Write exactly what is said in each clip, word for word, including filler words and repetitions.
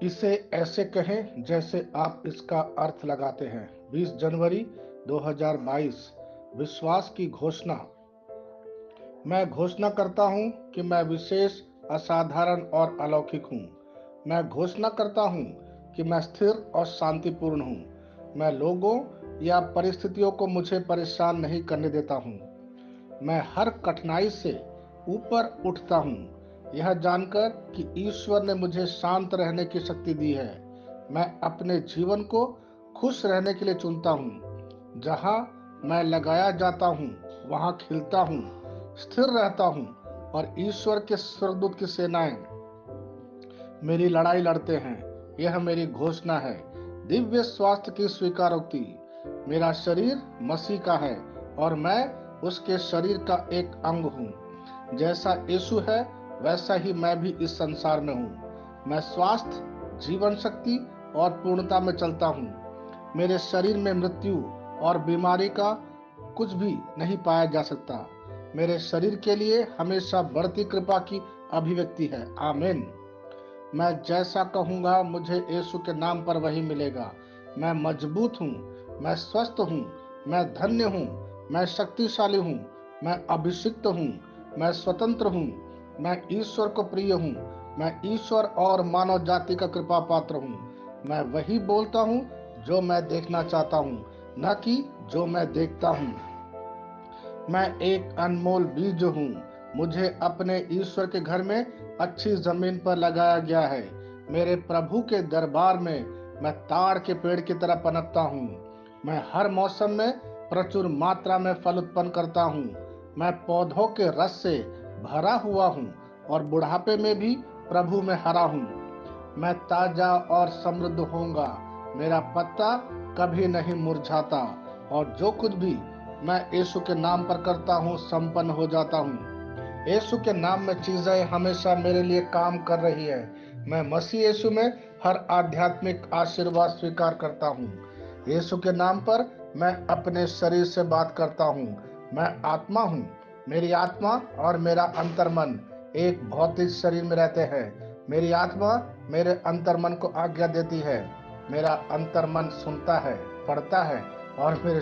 इसे ऐसे कहें जैसे आप इसका अर्थ लगाते हैं। बीस जनवरी दो हज़ार बाईस। विश्वास की घोषणा। मैं घोषणा करता हूं कि मैं विशेष, असाधारण और अलौकिक हूं। मैं घोषणा करता हूं कि मैं स्थिर और शांतिपूर्ण हूं। मैं लोगों या परिस्थितियों को मुझे परेशान नहीं करने देता हूं। मैं हर कठिनाई से ऊपर उठता हूँ, यह जानकर कि ईश्वर ने मुझे शांत रहने की शक्ति दी है। मैं अपने जीवन को खुश रहने के लिए चुनता हूँ। जहाँ मैं लगाया जाता हूँ, वहाँ खिलता हूँ, स्थिर रहता हूँ और ईश्वर के स्वर्गदूत की सेनाएं मेरी लड़ाई लड़ते हैं। यह मेरी घोषणा है। दिव्य स्वास्थ्य की स्वीकारोक्ति। मेरा शरीर मसीह का है और मैं उसके शरीर का एक अंग हूँ। जैसा यीशु है वैसा ही मैं भी इस संसार में हूँ। मैं स्वास्थ्य, जीवन शक्ति और पूर्णता में चलता हूँ। मेरे शरीर में मृत्यु और बीमारी का कुछ भी नहीं पाया जा सकता। मेरे शरीर के लिए हमेशा बढ़ती कृपा की अभिव्यक्ति है। आमीन। मैं जैसा कहूंगा मुझे यीशु के नाम पर वही मिलेगा। मैं मजबूत हूँ, मैं स्वस्थ हूँ, मैं धन्य हूँ, मैं शक्तिशाली हूँ, मैं अभिषिक्त हूँ, मैं स्वतंत्र हूँ, मैं ईश्वर को प्रिय हूँ, मैं ईश्वर और मानव जाति का कृपा पात्र हूँ। मैं वही बोलता हूँ जो मैं देखना चाहता हूँ, न कि जो मैं देखता हूँ। मैं एक अनमोल बीज हूँ। मुझे अपने ईश्वर के घर में अच्छी जमीन पर लगाया गया है। मेरे प्रभु के दरबार में मैं ताड़ के पेड़ की तरह पनपता हूँ। मैं हर मौसम में प्रचुर मात्रा में फल उत्पन्न करता हूँ। मैं पौधों के रस से भरा हुआ हूँ और बुढ़ापे में भी प्रभु में हरा हूँ। मैं ताजा और समृद्ध होऊंगा। मेरा पत्ता कभी नहीं मुरझाता और जो कुछ भी मैं यीशु के नाम पर करता हूँ संपन्न हो जाता हूँ। यीशु के नाम में चीजें हमेशा मेरे लिए काम कर रही है। मैं मसीह यीशु में हर आध्यात्मिक आशीर्वाद स्वीकार करता हूँ। यीशु के नाम पर मैं अपने शरीर से बात करता हूँ। मैं आत्मा हूँ। मेरी आत्मा और मेरा अंतर्मन एक भौतिक शरीर में रहते हैं। मेरी आत्मा मेरे अंतर्मन को आज्ञा देती है। मेरा अंतर्मन सुनता है, पढ़ता है और मेरे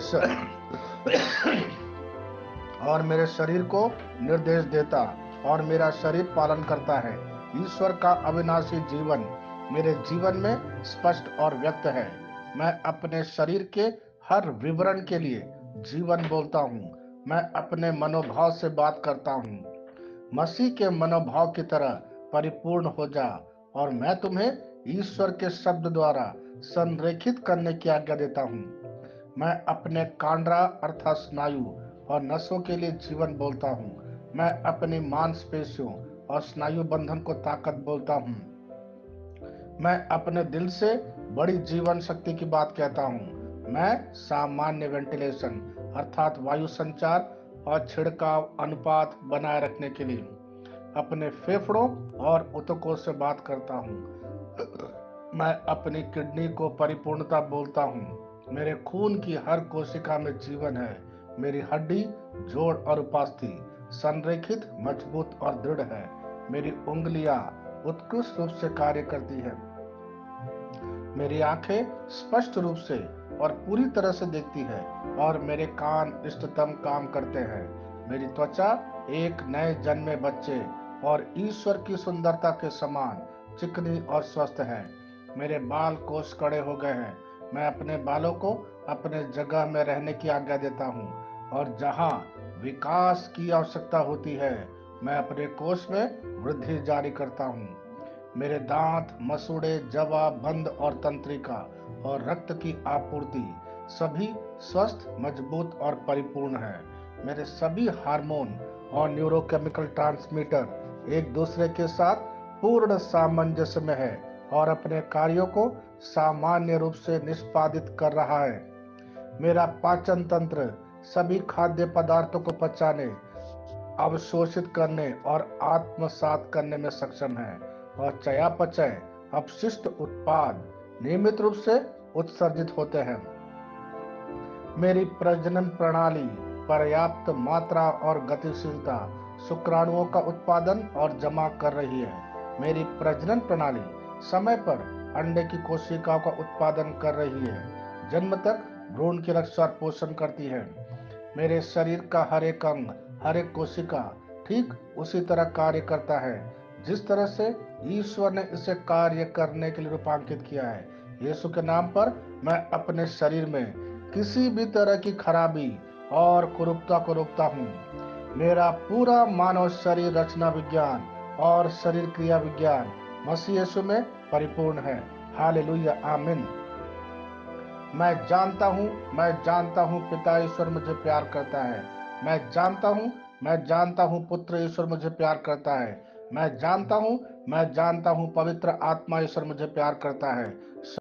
और मेरे शरीर को निर्देश देता और मेरा शरीर पालन करता है। ईश्वर का अविनाशी जीवन मेरे जीवन में स्पष्ट और व्यक्त है। मैं अपने शरीर के हर विवरण के लिए जीवन बोलता हूँ। मैं अपने मनोभाव से बात करता हूँ। मसीह के मनोभाव की तरह परिपूर्ण हो जा और मैं तुम्हें ईश्वर के शब्द द्वारा संरेखित करने की आज्ञा देता हूँ। मैं अपने कांड्रा अर्थात स्नायु और नसों के लिए जीवन बोलता हूँ। मैं अपनी मांसपेशियों और स्नायु बंधन को ताकत बोलता हूँ। मैं अपने दिल से बड़ी जीवन शक्ति की बात कहता हूँ। मैं सामान्य वेंटिलेशन अर्थात वायु संचार और छिड़काव अनुपात बनाए रखने के लिए अपने फेफड़ों और ऊतकों से बात करता हूँ। मैं अपनी किडनी को परिपूर्णता बोलता हूँ। मेरे खून की हर कोशिका में जीवन है। मेरी हड्डी, जोड़ और उपास्थि संरेखित, मजबूत और दृढ़ है। मेरी उंगलियां उत्कृष्ट रूप से कार्य करती है। मेरी आंखें स्पष्ट रूप से और पूरी तरह से देखती है और मेरे कान इष्टतम काम करते हैं। मेरी त्वचा एक नए जन्मे बच्चे और ईश्वर की सुंदरता के समान चिकनी और स्वस्थ है। मेरे बाल कोष कड़े हो गए हैं। मैं अपने बालों को अपने जगह में रहने की आज्ञा देता हूँ और जहाँ विकास की आवश्यकता होती है मैं अपने कोष में वृद्धि जारी करता हूँ। मेरे दांत, मसूड़े, जवा, बंद और तंत्रिका और रक्त की आपूर्ति सभी स्वस्थ, मजबूत और परिपूर्ण है। मेरे सभी हार्मोन और न्यूरोकेमिकल ट्रांसमीटर एक दूसरे के साथ पूर्ण सामंजस्य में है और अपने कार्यों को सामान्य रूप से निष्पादित कर रहा है। मेरा पाचन तंत्र सभी खाद्य पदार्थों को पचाने, अवशोषित करने और आत्मसात करने में सक्षम है और चयापचय अपशिष्ट उत्पाद नियमित रूप से उत्सर्जित होते हैं। मेरी प्रजनन प्रणाली पर्याप्त मात्रा और गतिशीलता शुक्राणुओं का उत्पादन और जमा कर रही है। मेरी प्रजनन प्रणाली समय पर अंडे की कोशिकाओं का उत्पादन कर रही है, जन्म तक भ्रूण की रक्षा और पोषण करती है। मेरे शरीर का हर एक अंग, हर एक कोशिका ठीक उसी तरह कार्य करता है जिस तरह से ईश्वर ने इसे कार्य करने के लिए रूपांकित किया है। यीशु के नाम पर मैं अपने शरीर में किसी भी तरह की खराबी और कुरूपता को रोकता हूँ। मेरा पूरा मानव शरीर रचना विज्ञान और शरीर क्रिया विज्ञान मसीह यीशु में परिपूर्ण है। हालेलुया, आमीन। मैं जानता हूँ, मैं जानता हूँ पिता ईश्वर मुझे प्यार करता है। मैं जानता हूँ, मैं जानता हूँ पुत्र ईश्वर मुझे प्यार करता है। मैं जानता हूँ, मैं जानता हूँ पवित्र आत्मा ईश्वर मुझे प्यार करता है।